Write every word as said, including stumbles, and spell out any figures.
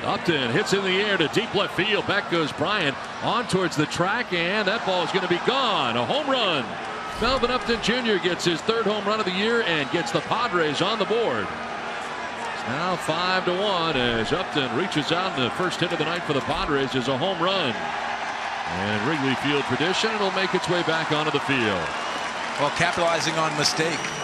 Upton hits in the air to deep left field. Back goes Bryant on towards the track, and that ball is going to be gone. A home run. Melvin Upton Junior gets his third home run of the year and gets the Padres on the board. It's now five to one as Upton reaches out, and the first hit of the night for the Padres is a home run. And Wrigley Field tradition, it'll make its way back onto the field. Well, capitalizing on mistake.